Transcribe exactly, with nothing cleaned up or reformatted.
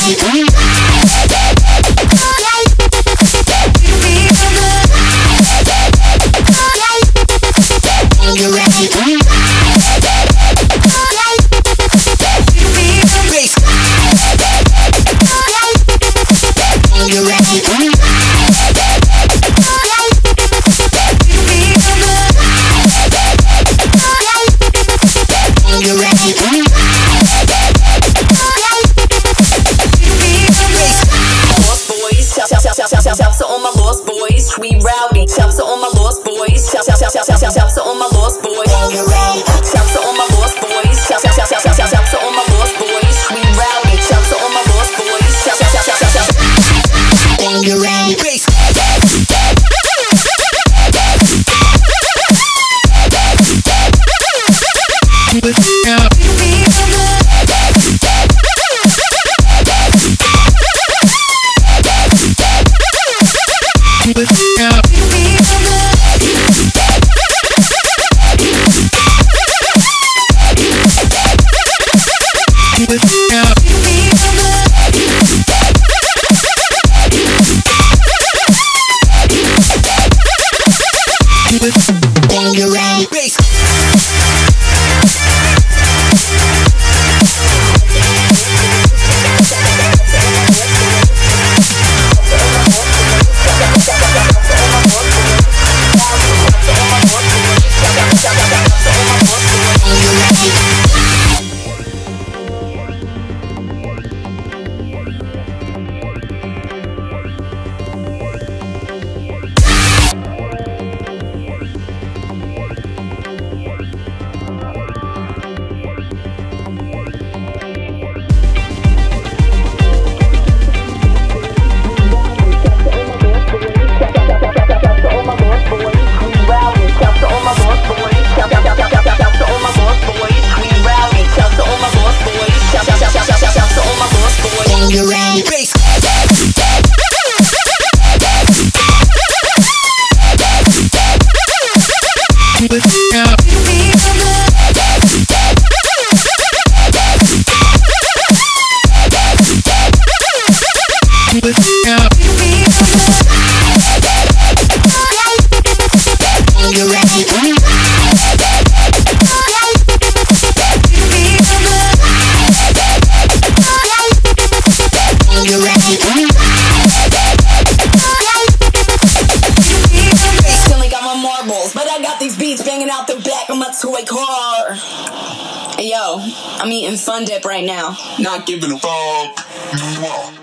Shouts to all my lost boys, we rowdy. Shouts to all my lost boys. Shouts to all my lost boys. Shouts to all my lost boys. Shouts to all my lost boys, we rowdy. Shouts to all my lost boys. Shouts. Bass. Out the back of my toy car. Hey yo, I'm eating Fun Dip right now. Not giving a fuck.